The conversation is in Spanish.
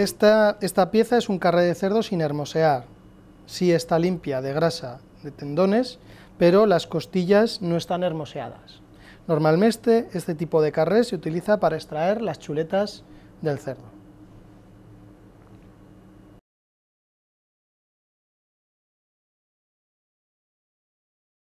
Esta pieza es un carré de cerdo sin hermosear. Sí está limpia de grasa, de tendones, pero las costillas no están hermoseadas. Normalmente este tipo de carré se utiliza para extraer las chuletas del cerdo.